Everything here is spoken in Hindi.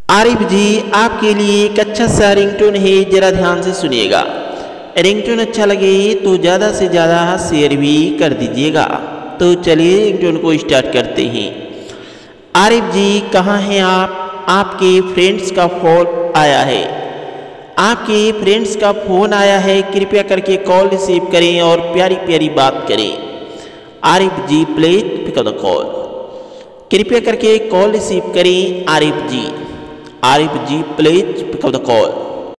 आरिफ जी आपके लिए एक अच्छा सा रिंगटोन है, जरा ध्यान से सुनिएगा। रिंगटोन अच्छा लगे तो ज़्यादा से ज़्यादा शेयर भी कर दीजिएगा। तो चलिए रिंगटोन को स्टार्ट करते हैं। आरिफ जी कहाँ हैं आप? आपके फ्रेंड्स का फ़ोन आया है। आपके फ्रेंड्स का फ़ोन आया है, कृपया करके कॉल रिसीव करें और प्यारी प्यारी बात करें। Arif ji please pick up the call. कृपया करके कॉल रिसीव करें Arif ji. Arif ji please pick up the call.